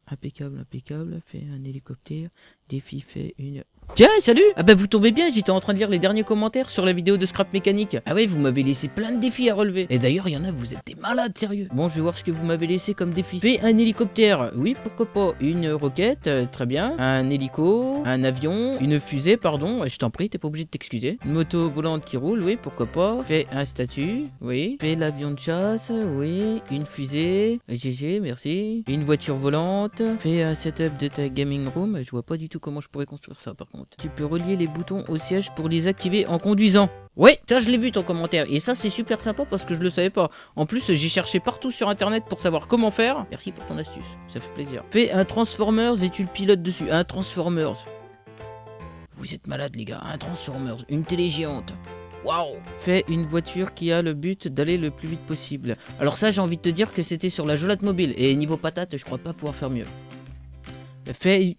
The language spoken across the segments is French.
Impeccable, impeccable. Fait un hélicoptère. Défi fait une... Tiens, salut! Ah bah vous tombez bien, j'étais en train de lire les derniers commentaires sur la vidéo de Scrap Mécanique. Ah ouais, vous m'avez laissé plein de défis à relever. Et d'ailleurs, il y en a, vous êtes des malades, sérieux. Bon, je vais voir ce que vous m'avez laissé comme défi. Fais un hélicoptère, oui, pourquoi pas. Une roquette, très bien. Un hélico, un avion, une fusée, pardon. Je t'en prie, t'es pas obligé de t'excuser. Une moto volante qui roule, oui, pourquoi pas. Fais un statut, oui. Fais l'avion de chasse, oui. Une fusée, GG, merci. Une voiture volante. Fais un setup de ta gaming room. Je vois pas du tout comment je pourrais construire ça, par contre. Tu peux relier les boutons au siège pour les activer en conduisant. Ouais, ça je l'ai vu ton commentaire. Et ça c'est super sympa parce que je le savais pas. En plus j'ai cherché partout sur internet pour savoir comment faire. Merci pour ton astuce, ça fait plaisir. Fais un Transformers et tu le pilotes dessus. Un Transformers. Vous êtes malades les gars. Un Transformers, une télé géante. Waouh! Fais une voiture qui a le but d'aller le plus vite possible. Alors ça j'ai envie de te dire que c'était sur la Jolate Mobile. Et niveau patate je crois pas pouvoir faire mieux. Fais...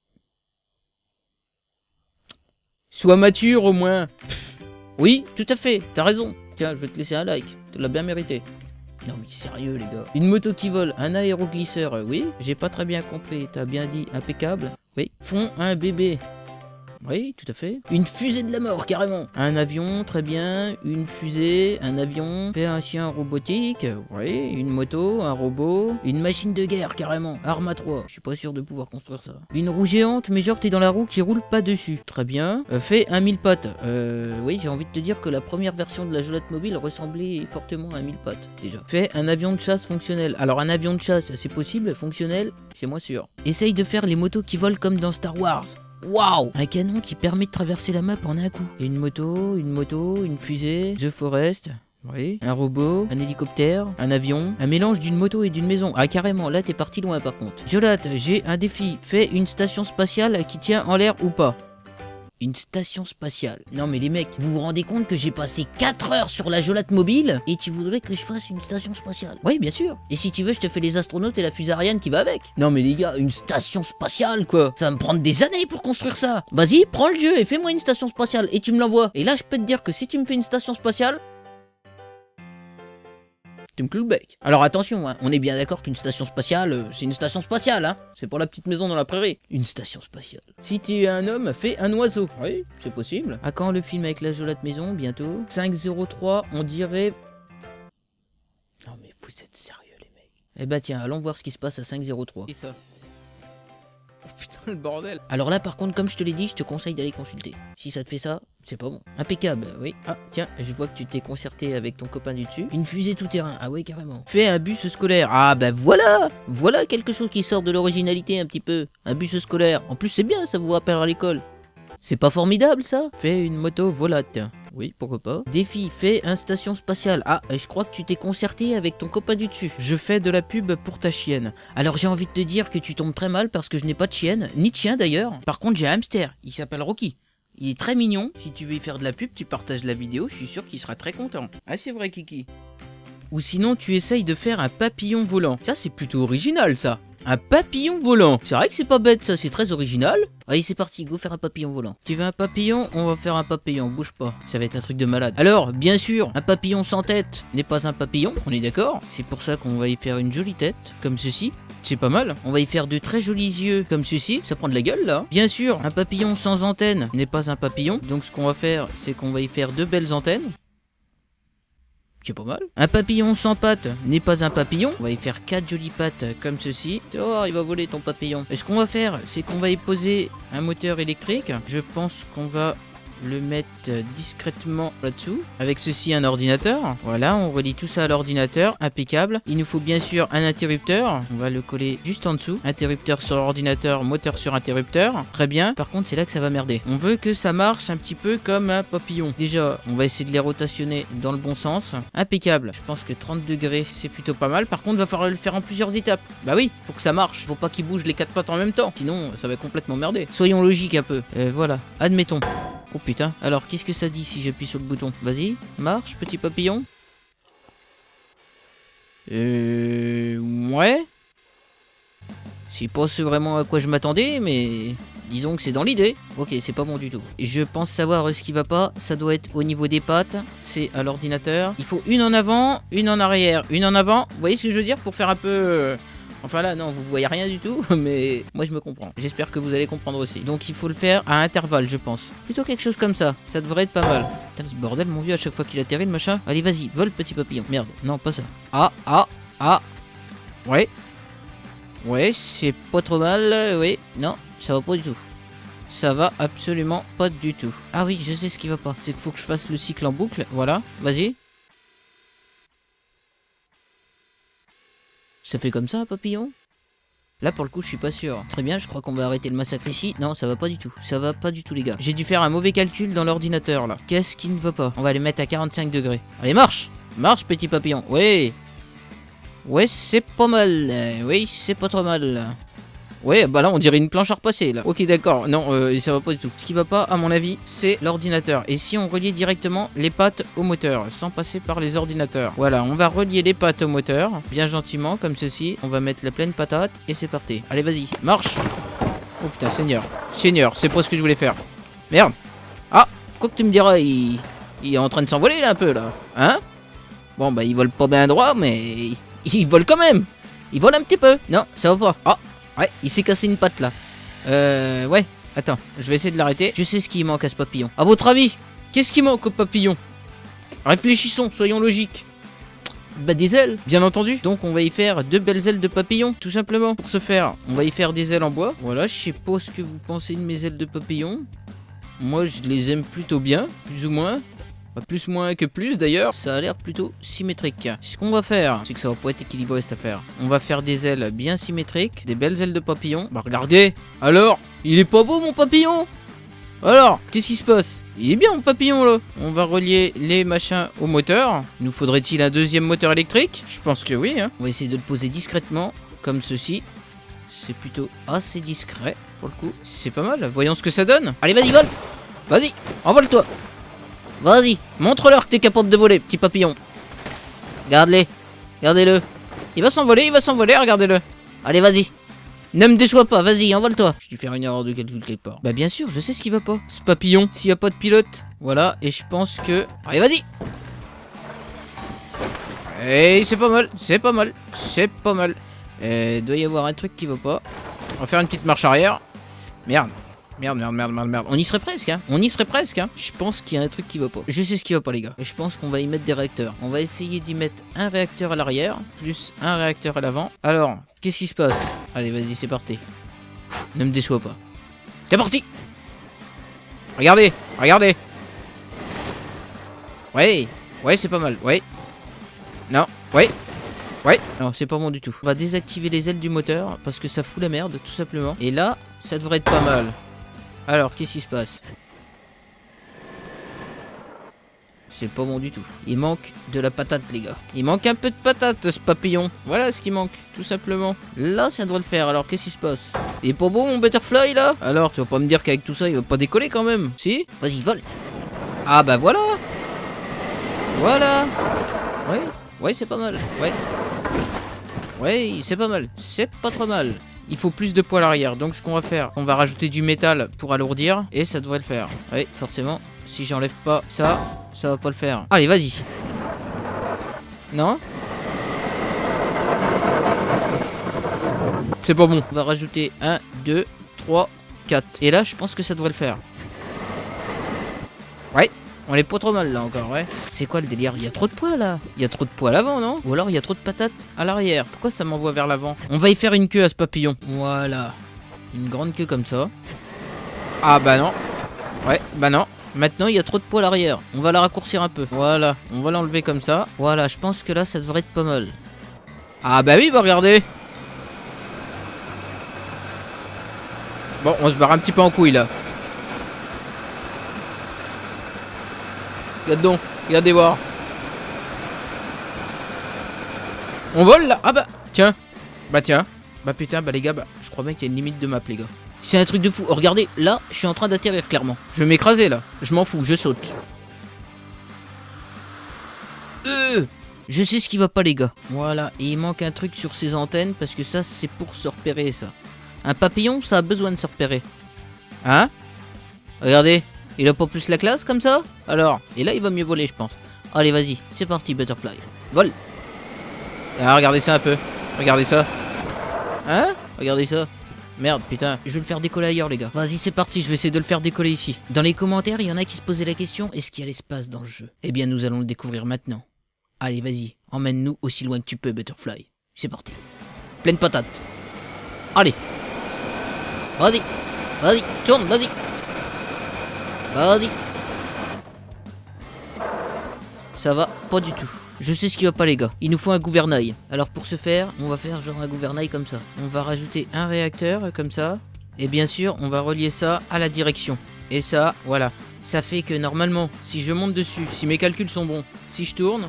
Sois mature au moins. Oui, tout à fait, t'as raison. Tiens, je vais te laisser un like, tu l'as bien mérité. Non mais sérieux les gars. Une moto qui vole, un aéroglisseur, oui. J'ai pas très bien compris, t'as bien dit impeccable. Oui. Font un bébé. Oui, tout à fait. Une fusée de la mort, carrément. Un avion, très bien. Une fusée, un avion. Fait un chien robotique. Oui, une moto, un robot. Une machine de guerre, carrément. Arme à 3. Je suis pas sûr de pouvoir construire ça. Une roue géante, mais genre t'es dans la roue qui roule pas dessus. Très bien. Fait un 1000 pattes. Oui, j'ai envie de te dire que la première version de la Jolate Mobile ressemblait fortement à un 1000 pattes, déjà. Fait un avion de chasse fonctionnel. Alors, un avion de chasse, c'est possible. Fonctionnel, c'est moins sûr. Essaye de faire les motos qui volent comme dans Star Wars. Waouh! Un canon qui permet de traverser la map en un coup. Une moto, une fusée, The Forest, oui, un robot, un hélicoptère, un avion, un mélange d'une moto et d'une maison. Ah carrément, là t'es parti loin par contre. Jolate, j'ai un défi. Fais une station spatiale qui tient en l'air ou pas. Une station spatiale. Non mais les mecs, vous vous rendez compte que j'ai passé 4 heures sur la Jolate Mobile et tu voudrais que je fasse une station spatiale? Oui, bien sûr. Et si tu veux, je te fais les astronautes et la fusée Ariane qui va avec. Non mais les gars, une station spatiale quoi. Ça va me prendre des années pour construire ça. Vas-y, prends le jeu et fais-moi une station spatiale et tu me l'envoies. Et là, je peux te dire que si tu me fais une station spatiale... tu me cloues le bec. Alors attention, hein, on est bien d'accord qu'une station spatiale, c'est une station spatiale, hein. C'est pour la petite maison dans la prairie. Une station spatiale. Si tu es un homme, fais un oiseau. Oui, c'est possible. À quand le film avec la Jolate Maison, bientôt? 503, on dirait... Non mais vous êtes sérieux les mecs. Eh bah tiens, allons voir ce qui se passe à 503. C'est ça. Oh putain le bordel. Alors là par contre comme je te l'ai dit, je te conseille d'aller consulter. Si ça te fait ça, c'est pas bon. Impeccable, oui. Ah tiens, je vois que tu t'es concerté avec ton copain du dessus. Une fusée tout terrain, ah ouais carrément. Fais un bus scolaire, ah bah voilà. Voilà quelque chose qui sort de l'originalité un petit peu. Un bus scolaire, en plus c'est bien, ça vous rappellera l'école. C'est pas formidable ça? Fais une moto volate. Oui, pourquoi pas. Défi, fais un station spatiale. Ah, je crois que tu t'es concerté avec ton copain du dessus. Je fais de la pub pour ta chienne. Alors j'ai envie de te dire que tu tombes très mal parce que je n'ai pas de chienne, ni de chien d'ailleurs. Par contre j'ai un hamster, il s'appelle Rocky. Il est très mignon. Si tu veux y faire de la pub, tu partages la vidéo, je suis sûr qu'il sera très content. Ah c'est vrai Kiki. Ou sinon tu essayes de faire un papillon volant. Ça c'est plutôt original ça. Un papillon volant. C'est vrai que c'est pas bête ça, c'est très original. Allez c'est parti, go faire un papillon volant. Tu veux un papillon? On va faire un papillon, bouge pas. Ça va être un truc de malade. Alors, bien sûr, un papillon sans tête n'est pas un papillon, on est d'accord? C'est pour ça qu'on va y faire une jolie tête, comme ceci. C'est pas mal. On va y faire de très jolis yeux, comme ceci. Ça prend de la gueule là. Bien sûr, un papillon sans antenne n'est pas un papillon. Donc ce qu'on va faire, c'est qu'on va y faire deux belles antennes. C'est pas mal. Un papillon sans pattes n'est pas un papillon. On va y faire 4 jolies pattes comme ceci. Oh, il va voler ton papillon. Et ce qu'on va faire, c'est qu'on va y poser un moteur électrique. Je pense qu'on va le mettre discrètement là-dessous. Avec ceci, un ordinateur. Voilà, on relie tout ça à l'ordinateur. Impeccable. Il nous faut bien sûr un interrupteur. On va le coller juste en dessous. Interrupteur sur ordinateur, moteur sur interrupteur. Très bien. Par contre, c'est là que ça va merder. On veut que ça marche un petit peu comme un papillon. Déjà, on va essayer de les rotationner dans le bon sens. Impeccable. Je pense que 30 degrés, c'est plutôt pas mal. Par contre, il va falloir le faire en plusieurs étapes. Bah oui, pour que ça marche. Faut pas qu'il bouge les 4 pattes en même temps. Sinon, ça va complètement merder. Soyons logiques un peu. Voilà. Admettons. Oh putain, alors qu'est-ce que ça dit si j'appuie sur le bouton? Vas-y, marche, petit papillon. Ouais. C'est pas ce vraiment à quoi je m'attendais, mais disons que c'est dans l'idée. Ok, c'est pas bon du tout. Je pense savoir ce qui va pas. Ça doit être au niveau des pattes. C'est à l'ordinateur. Il faut une en avant, une en arrière, une en avant. Vous voyez ce que je veux dire? Pour faire un peu... Enfin là, non, vous voyez rien du tout, mais moi je me comprends. J'espère que vous allez comprendre aussi. Donc il faut le faire à intervalles, je pense. Plutôt quelque chose comme ça. Ça devrait être pas mal. Putain, ce bordel, mon vieux, à chaque fois qu'il atterrit, le machin. Allez, vas-y, vole, petit papillon. Merde, non, pas ça. Ah, ah, ah. Ouais. Ouais, c'est pas trop mal. Oui, non, ça va pas du tout. Ça va absolument pas du tout. Ah oui, je sais ce qui va pas. C'est qu'il faut que je fasse le cycle en boucle. Voilà, vas-y. Ça fait comme ça, un papillon? Là, pour le coup, je suis pas sûr. Très bien, je crois qu'on va arrêter le massacre ici. Non, ça va pas du tout. Ça va pas du tout, les gars. J'ai dû faire un mauvais calcul dans l'ordinateur, là. Qu'est-ce qui ne va pas? On va les mettre à 45 degrés. Allez, marche! Marche, petit papillon. Ouais. Ouais, c'est pas mal. Oui, c'est pas trop mal. Ouais, bah là, on dirait une planche à repasser, là. Ok, d'accord. Non, ça va pas du tout. Ce qui va pas, à mon avis, c'est l'ordinateur. Et si on reliait directement les pattes au moteur, sans passer par les ordinateurs. Voilà, on va relier les pattes au moteur, bien gentiment, comme ceci. On va mettre la pleine patate, et c'est parti. Allez, vas-y, marche. Oh putain, Seigneur. Seigneur, c'est pas ce que je voulais faire. Merde. Ah, quoi que tu me diras, il est en train de s'envoler, là, un peu, là. Hein? Bon, bah, il vole pas bien droit, mais il vole quand même. Il vole un petit peu. Non, ça va pas. Ah. Ouais, il s'est cassé une patte là. Ouais, attends, je vais essayer de l'arrêter. Je sais ce qui manque à ce papillon. À votre avis, qu'est-ce qui manque au papillon? Réfléchissons, soyons logiques. Bah des ailes, bien entendu. Donc on va y faire 2 belles ailes de papillon, tout simplement. Pour ce faire, on va y faire des ailes en bois. Voilà, je sais pas ce que vous pensez de mes ailes de papillon. Moi, je les aime plutôt bien, plus ou moins. Pas plus moins que plus d'ailleurs, ça a l'air plutôt symétrique. Ce qu'on va faire, c'est que ça va pas être équilibré cette affaire. On va faire des ailes bien symétriques, des belles ailes de papillon. Bah regardez, alors, il est pas beau mon papillon? Alors, qu'est-ce qui se passe? Il est bien mon papillon là. On va relier les machins au moteur. Nous faudrait-il un deuxième moteur électrique? Je pense que oui, hein. On va essayer de le poser discrètement, comme ceci. C'est plutôt assez discret pour le coup. C'est pas mal, voyons ce que ça donne. Allez vas-y, vole. Vas-y, envole-toi. Vas-y, montre-leur que t'es capable de voler, petit papillon. Regarde-les. Regardez-le. Il va s'envoler, regardez-le. Allez, vas-y. Ne me déçois pas, vas-y, envole-toi. J'ai dû faire une erreur de calcul quelque part. Bah bien sûr, je sais ce qui va pas. Ce papillon, s'il n'y a pas de pilote. Voilà, et je pense que... Allez, vas-y. Et c'est pas mal, c'est pas mal, c'est pas mal. Doit y avoir un truc qui va pas. On va faire une petite marche arrière. Merde. Merde. On y serait presque, hein. Je pense qu'il y a un truc qui va pas. Je sais ce qui va pas, les gars. Et je pense qu'on va y mettre des réacteurs. On va essayer d'y mettre un réacteur à l'arrière, plus un réacteur à l'avant. Alors, qu'est-ce qui se passe? Allez, vas-y, c'est parti. Ne me déçois pas. C'est parti. Regardez. Ouais, c'est pas mal. Ouais. Non, ouais. Non, c'est pas bon du tout. On va désactiver les ailes du moteur parce que ça fout la merde, tout simplement. Et là, ça devrait être pas mal. Alors, qu'est-ce qui se passe? C'est pas bon du tout. Il manque de la patate, les gars. Il manque un peu de patate, ce papillon. Voilà ce qui manque, tout simplement. Là, ça devrait le faire. Alors, qu'est-ce qui se passe? Il est pas beau, mon butterfly, là? Alors, tu vas pas me dire qu'avec tout ça, il va pas décoller, quand même? Si? Vas-y, vole. Ah, bah voilà. Voilà. Ouais, c'est pas mal. Ouais, c'est pas mal. C'est pas trop mal. Il faut plus de poids à l'arrière. Donc ce qu'on va faire, on va rajouter du métal pour alourdir. Et ça devrait le faire. Oui, forcément. Si j'enlève pas ça, ça va pas le faire. Allez, vas-y. Non? C'est pas bon. On va rajouter 1, 2, 3, 4. Et là, je pense que ça devrait le faire. Ouais. On est pas trop mal là encore, ouais. C'est quoi le délire? Il y a trop de poids là. Il y a trop de poids à l'avant, non? Ou alors il y a trop de patates à l'arrière. Pourquoi ça m'envoie vers l'avant? On va y faire une queue à ce papillon. Voilà. Une grande queue comme ça. Ah bah non. Ouais, bah non. Maintenant il y a trop de poids à l'arrière. On va la raccourcir un peu. Voilà. On va l'enlever comme ça. Voilà, je pense que là ça devrait être pas mal. Ah bah oui, bah regardez. Bon, on se barre un petit peu en couille là. Regarde donc, regardez voir. On vole là? Ah bah, tiens. Bah tiens. Bah putain, bah les gars, bah, je crois bien qu'il y a une limite de map, les gars. C'est un truc de fou. Oh, regardez, là, je suis en train d'atterrir clairement. Je vais m'écraser là. Je m'en fous, je saute. Je sais ce qui va pas, les gars. Voilà, et il manque un truc sur ses antennes parce que ça, c'est pour se repérer, ça. Un papillon, ça a besoin de se repérer. Hein? Regardez. Il a pas plus la classe comme ça? Alors, et là il va mieux voler, je pense. Allez, vas-y, c'est parti, butterfly. Vole. Ah, regardez ça un peu. Regardez ça. Hein? Regardez ça. Merde, putain, je vais le faire décoller ailleurs, les gars. Vas-y, c'est parti, je vais essayer de le faire décoller ici. Dans les commentaires, il y en a qui se posaient la question, est-ce qu'il y a l'espace dans le jeu? Eh bien, nous allons le découvrir maintenant. Allez, vas-y, emmène-nous aussi loin que tu peux, Butterfly. C'est parti. Pleine patate. Allez. Vas-y. Vas-y, tourne, vas-y. Vas-y. Ça va pas du tout. Je sais ce qui va pas, les gars. Il nous faut un gouvernail. Alors pour ce faire, on va faire genre un gouvernail comme ça. On va rajouter un réacteur comme ça. Et bien sûr, on va relier ça à la direction. Et ça, voilà. Ça fait que normalement, si je monte dessus, si mes calculs sont bons, si je tourne...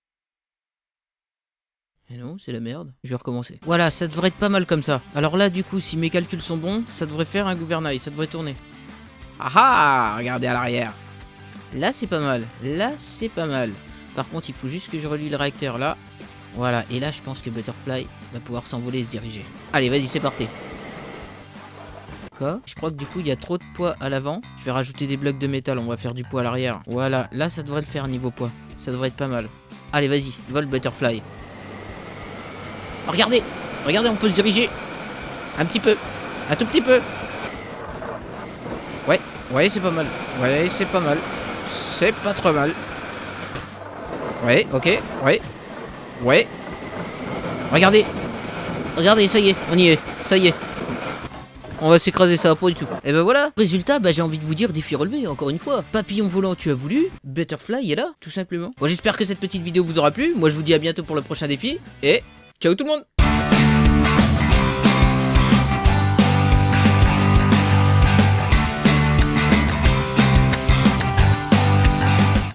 Et non, c'est la merde. Je vais recommencer. Voilà, ça devrait être pas mal comme ça. Alors là, du coup, si mes calculs sont bons, ça devrait faire un gouvernail. Ça devrait tourner. Ah ah! Regardez à l'arrière. Là, c'est pas mal. Là, c'est pas mal. Par contre, il faut juste que je relie le réacteur là. Voilà, et là, je pense que Butterfly va pouvoir s'envoler et se diriger. Allez, vas-y, c'est parti. Quoi? Je crois que du coup, il y a trop de poids à l'avant. Je vais rajouter des blocs de métal, on va faire du poids à l'arrière. Voilà, là, ça devrait le faire niveau poids. Ça devrait être pas mal. Allez, vas-y, vole Butterfly. Oh, regardez! Regardez, on peut se diriger. Un petit peu. Un tout petit peu. Ouais, ouais, c'est pas mal. Ouais, c'est pas mal. C'est pas trop mal. Ouais, ok, ouais. Ouais. Regardez. Regardez, ça y est, on y est. Ça y est. On va s'écraser, ça va pas du tout. Et ben voilà. Résultat, bah j'ai envie de vous dire défi relevé, encore une fois. Papillon volant, tu as voulu. Butterfly est là, tout simplement. Bon, j'espère que cette petite vidéo vous aura plu. Moi, je vous dis à bientôt pour le prochain défi. Et ciao tout le monde.